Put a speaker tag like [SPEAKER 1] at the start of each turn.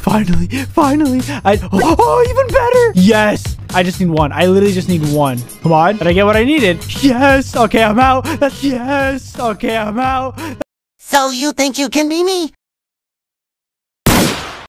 [SPEAKER 1] Finally. Oh, even better. Yes. I just need one. I literally just need one. Come on. Did I get what I needed? Yes. Okay, I'm out. Yes. Okay, I'm out.
[SPEAKER 2] So you think you can be me?